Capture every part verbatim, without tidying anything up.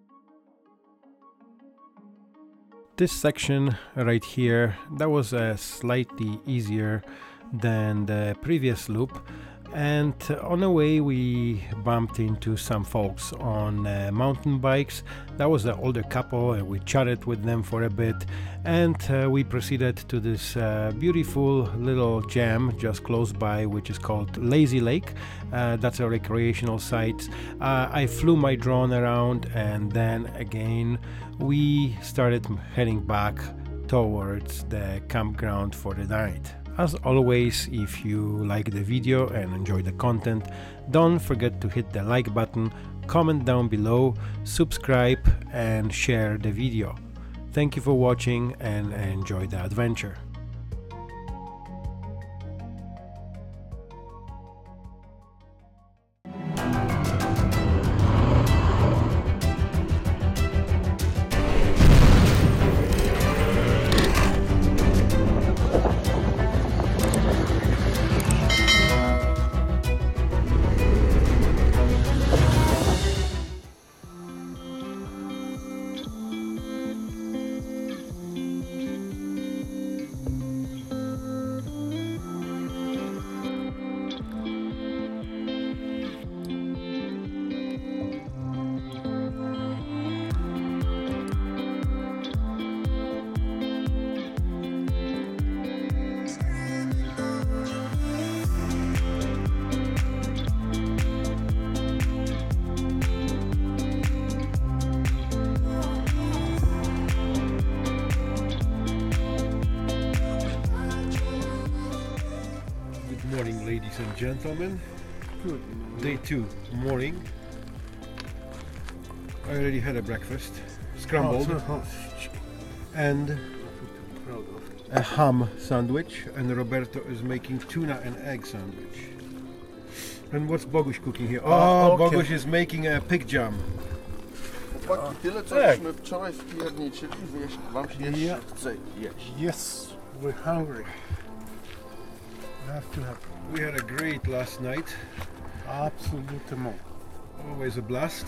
This section right here, that was uh, slightly easier than the previous loop, and on the way we bumped into some folks on uh, mountain bikes. That was an older couple and we chatted with them for a bit, and uh, we proceeded to this uh, beautiful little jam just close by, which is called Lazy Lake. Uh, that's a recreational site. uh, I flew my drone around, and then again we started heading back towards the campground for the night. As always, if you like the video and enjoy the content, don't forget to hit the like button, comment down below, subscribe and share the video. Thank you for watching and enjoy the adventure. Morning, ladies and gentlemen. Good. Day two, morning. I already had a breakfast, scrambled, and a ham sandwich, and Roberto is making tuna and egg sandwich. And what's Boguś cooking here? Oh, okay. Boguś is making a pig jam. Chłopaki, tyle co tak. żeśmy wczoraj wpierniczyli, wyjeść, wam się jeszcze Yeah. chce jeść. Yes, we're hungry. We have to have We had a great last night. absolutely. Always a blast.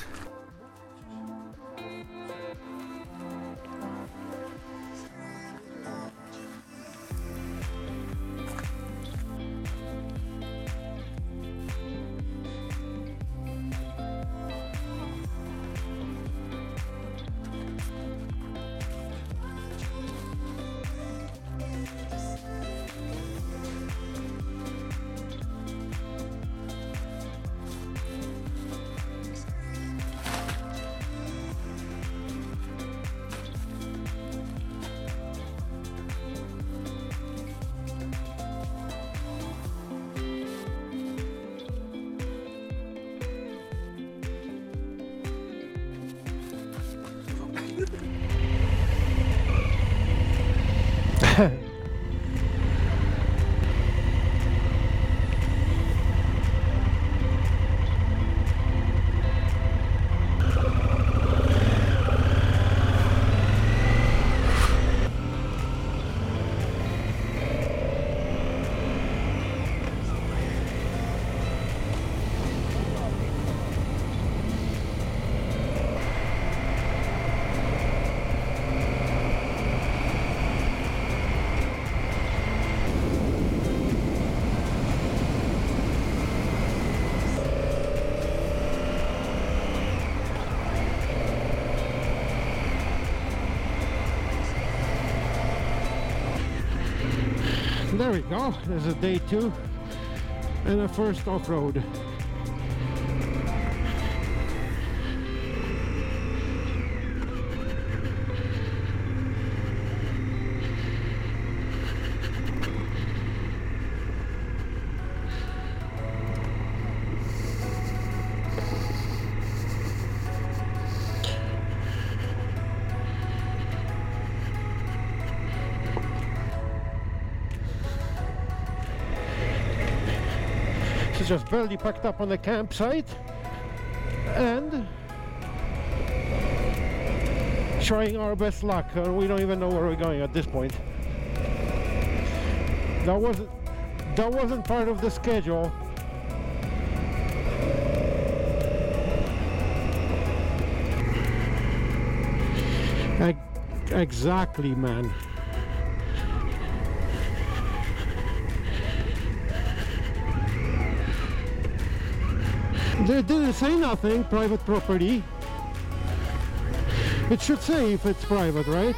There we go. There's a day two and a first off-road. She's just barely packed up on the campsite and trying our best luck. Uh, we don't even know where we're going at this point. That wasn't that wasn't part of the schedule. Exactly, man. They didn't say nothing, private property. It should say if it's private, right?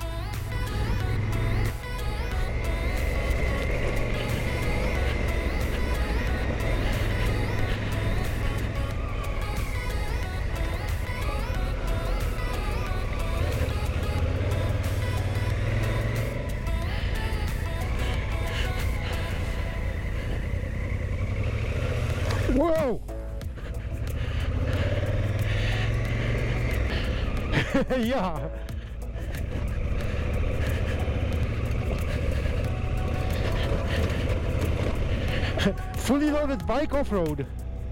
Whoa! Yeah. Fully loaded bike off-road.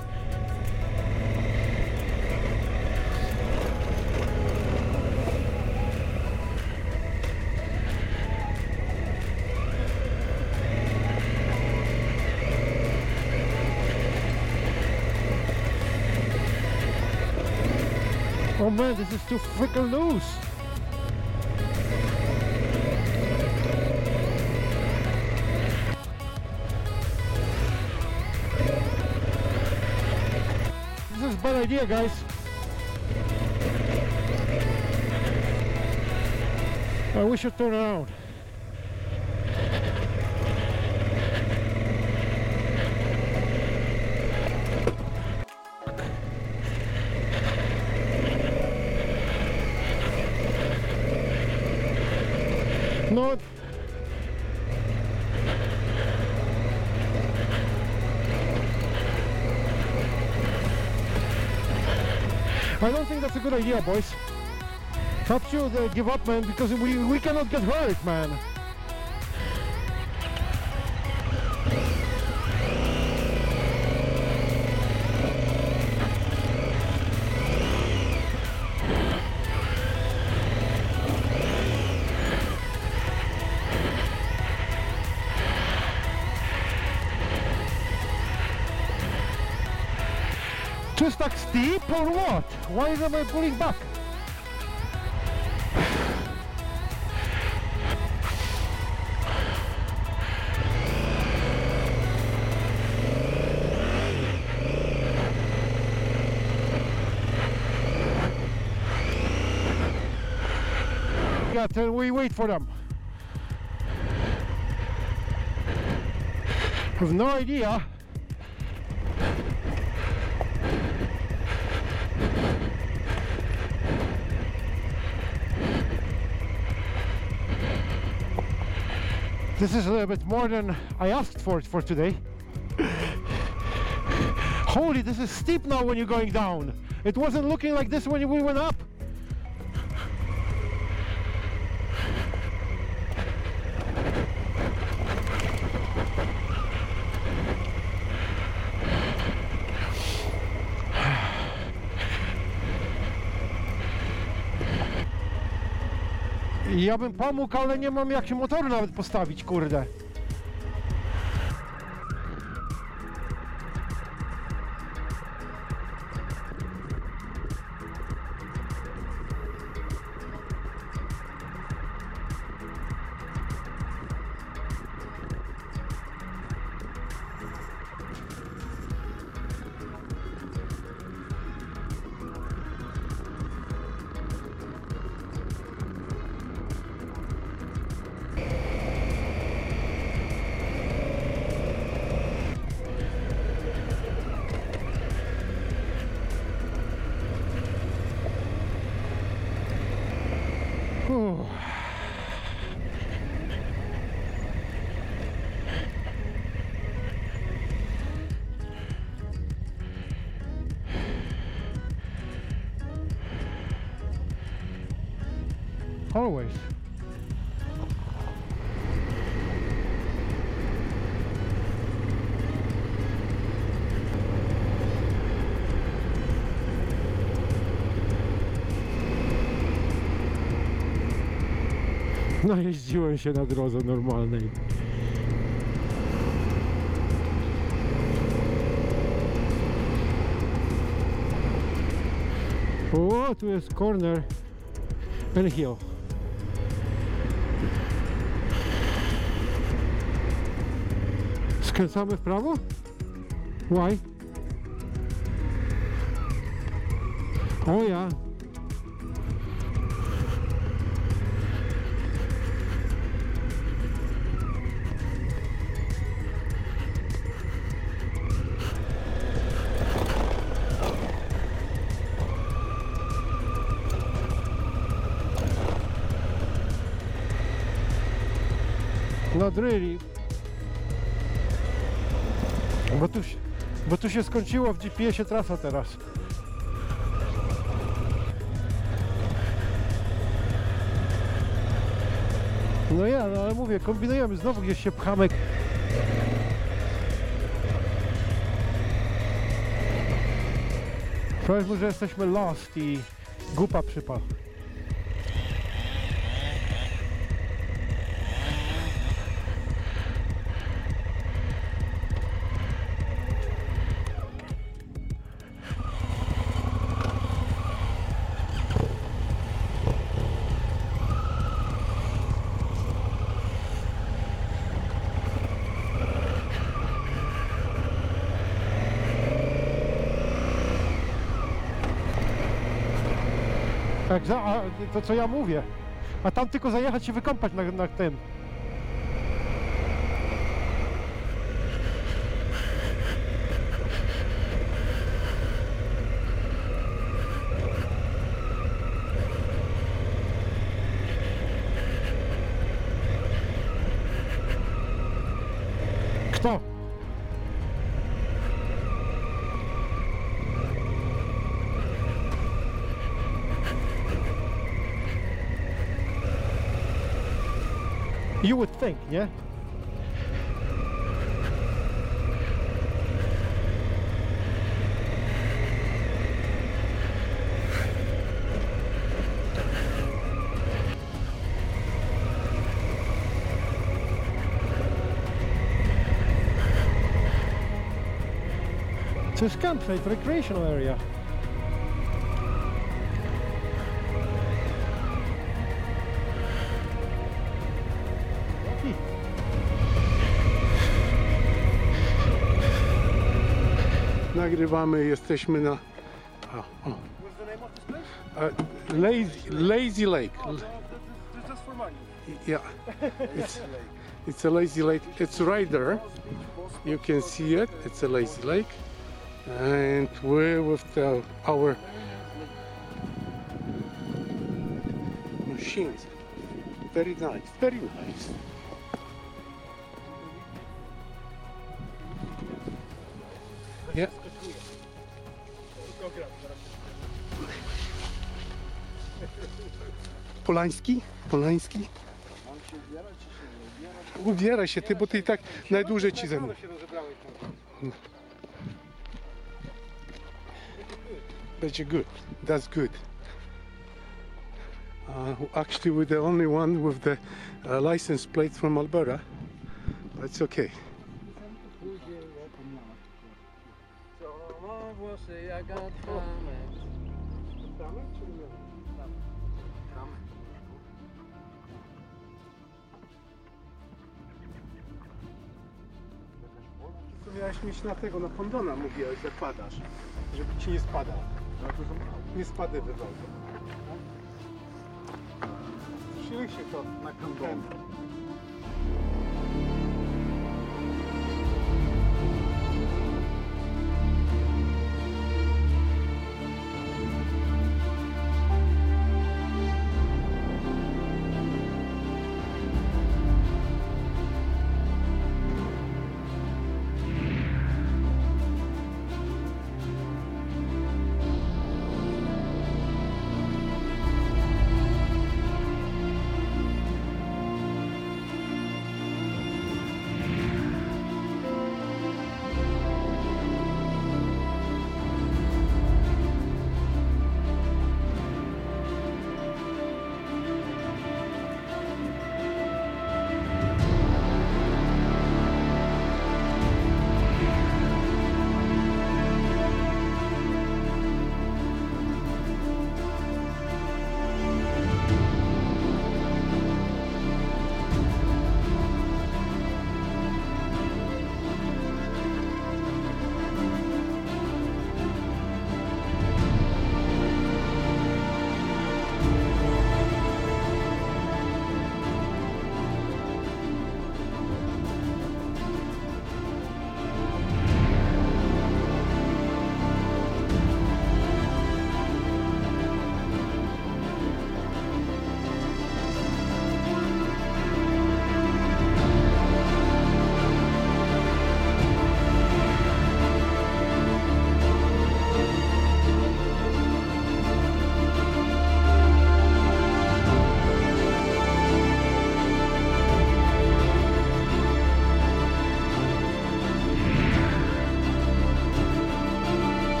Oh man, this is too freaking loose. This is a bad idea, guys. Uh, we should turn around. No. I don't think that's a good idea, boys. Perhaps you uh, give up, man, because we, we cannot get hurt, man. Just like steep or what? Why am I pulling back? Yeah, till we wait for them. I have no idea. This is a little bit more than I asked for for today. Holy, this is steep now when you're going down. It wasn't looking like this when we went up. Ja bym pomógł, ale nie mam jak się motoru nawet postawić, kurde. Always. Najeździłem się na drodze normalnej. O, tu jest corner and hill. Skręcamy w prawo? Why? O ja. Not really. Bo tu, się- bo tu się skończyło w G P S-ie trasa teraz. No ja, no ale mówię, kombinujemy, znowu gdzieś się pchamy. Powiedz mu, że jesteśmy lost i gupa przypadł. Tak, za, a, to co ja mówię. A tam tylko zajechać się wykąpać na, na ten. Kto? You would think, nie? To jest campsite, recreational area. Nagrywamy, jesteśmy na... O, o. What's the name of this place? Uh, lazy, lazy Lake. Just for money. Yeah, it's, it's a lazy lake. It's right there. You can see it. It's a lazy lake. And we're with the, our machines. Very nice, very nice. Yeah. Polański? Polański? Ubieraj się ty, bo ty i tak najdłużej ci ze mną. Będzie good. That's good. Uh, actually, we're the only one with the uh, license plate from Alberta. That's okay. To miałeś mieć na tego, na kondona mówiłeś, że padasz, żeby ci nie spadał. Nie spadę wywołał. Przyjrzyj się to na kondon.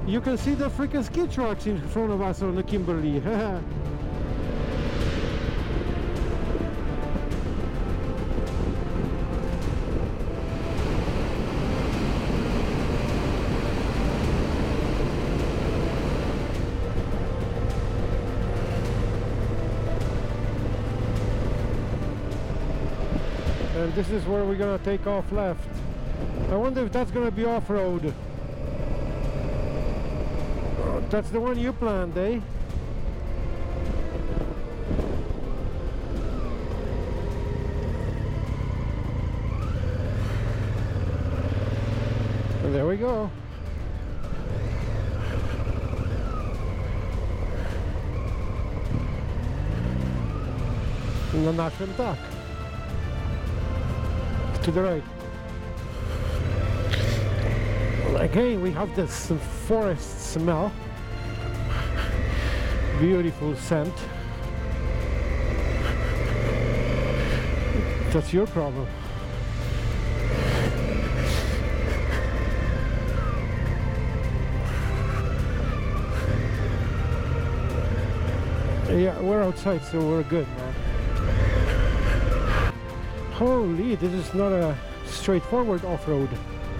you can see the freaking ski tracks in front of us on the Kimberley. And this is where we're gonna take off left. I wonder if that's gonna be off-road. Oh, that's the one you planned, eh? And there we go. Na naszym tak. To the right. Again, we have this forest smell. Beautiful scent. That's your problem. Yeah, we're outside, so we're good, man. Holy, this is not a straightforward off-road.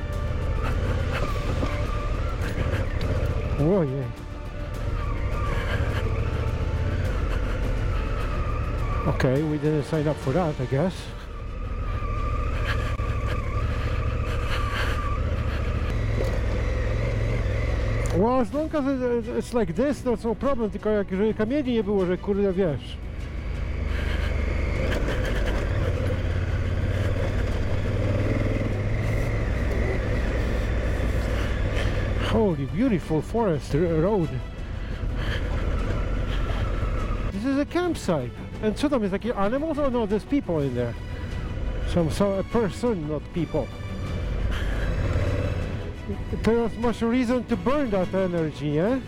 Oh yeah. Okay, we didn't sign up for that, I guess. Well, as long as it, it's like this, that's no problem, tylko jak jeżeli kamieni nie było, że kurde wiesz. Holy beautiful forest road. This is a campsite. And so is like animals? Oh no, there's people in there. Some so a person, not people. There's much reason to burn that energy, eh?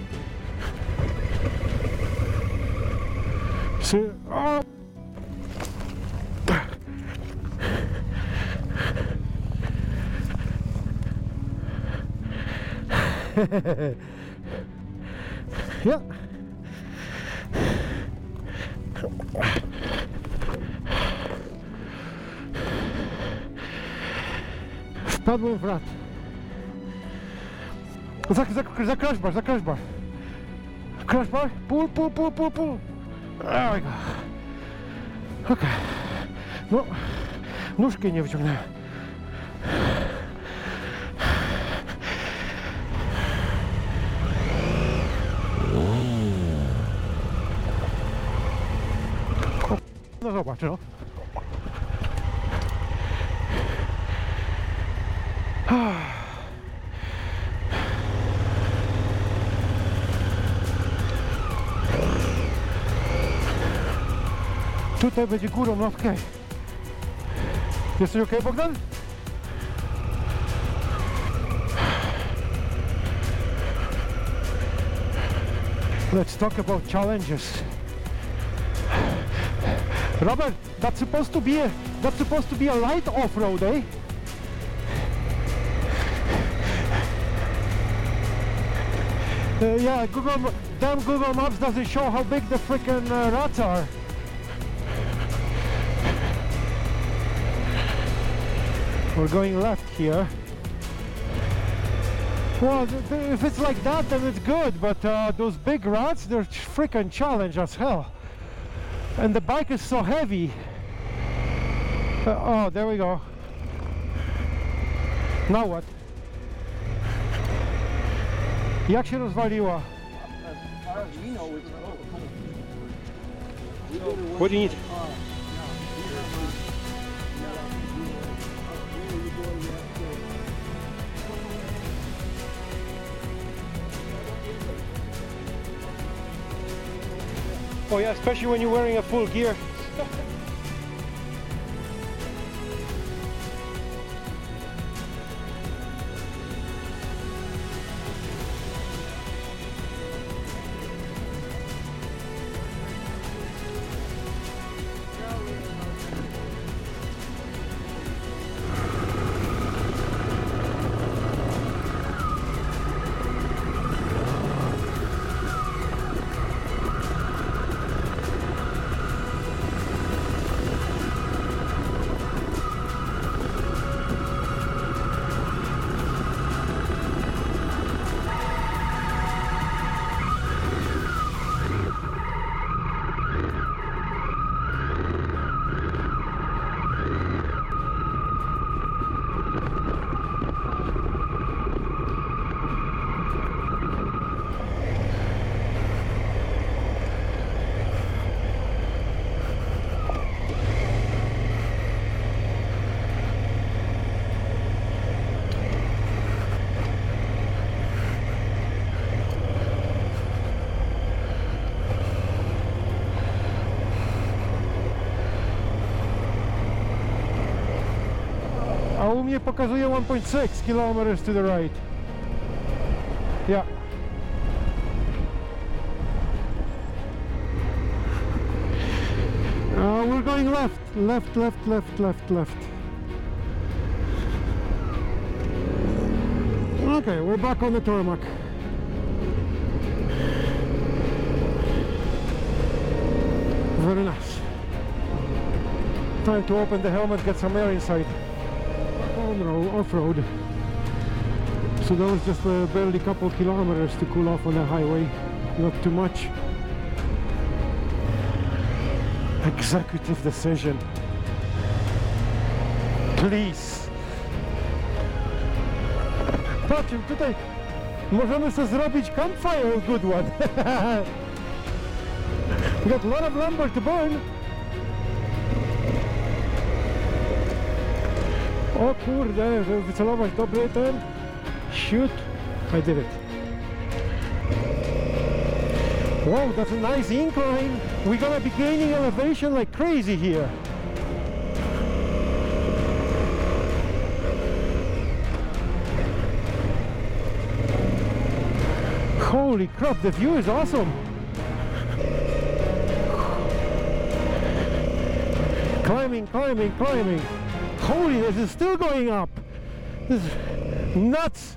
So, oh. Yeah. Wpadłem w rat. Za, za, za crash bar, za crash bar. Crash bar, pull, pull, pull, pull, pull. There we go. Okay. No, nóżki nie wyciągnąłem. No zobacz, no. Tutaj będzie górą, no okej. Okay. Jesteś okej, okay, Bogdan? Let's talk about challenges. Robert, that's supposed to be a that's supposed to be a light off-road, eh? Uh, yeah, Google, damn Google Maps doesn't show how big the freaking uh, rats are. We're going left here. Well, th th if it's like that, then it's good, but uh, those big rats, they're freaking challenge as hell. And the bike is so heavy. Uh, oh, there we go. Now what? Jak się rozwaliła? What do you need? Oh yeah, especially when you're wearing a full gear. A u mnie pokazuje one point six kilometers to the right. Yeah. Uh, we're going left, left, left, left, left, left. Okay, we're back on the tarmac. Very nice. Time to open the helmet, get some air inside. On-road, off-road. So that was just uh, barely a couple kilometers to cool off on the highway. Not too much. Executive decision. Please. Patrzcie, tutaj możemy sobie zrobić campfire, good one. We got a lot of lumber to burn. O kurde, żeby wycelować dobry ten. Shoot. I did it. Wow, that's a nice incline. We're gonna be gaining elevation like crazy here. Holy crap, the view is awesome. Climbing, climbing, climbing. Holy, this is still going up. This is nuts.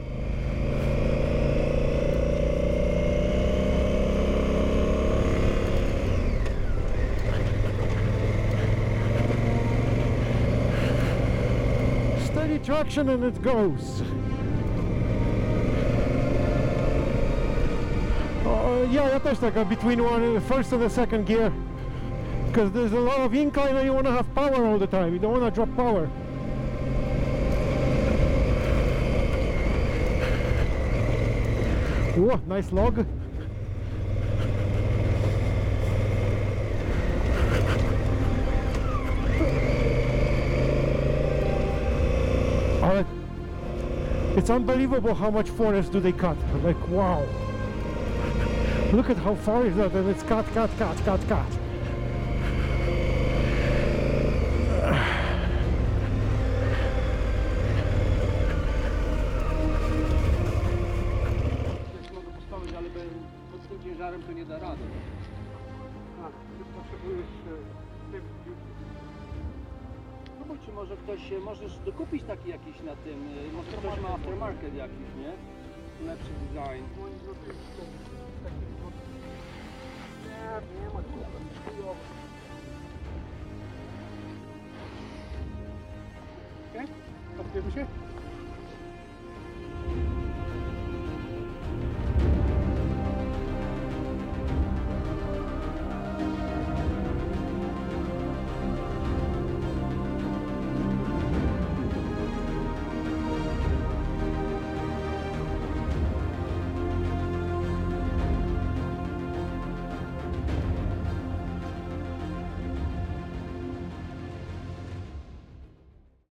Steady traction and it goes. Uh, yeah, ja też tak, between one, the first and the second gear. Because there's a lot of incline and you want to have power all the time. You don't want to drop power. Whoa, nice log. Alright. It's unbelievable how much forest do they cut. Like, wow. Look at how far is that, and it's cut, cut, cut, cut, cut. To nie da rady. A, ty potrzebujesz tym. No czy może ktoś, możesz dokupić taki jakiś na tym, może ktoś ma aftermarket jakiś, nie? Lepszy design. Nie, nie ma chujowo. Okej? Patrzymy się?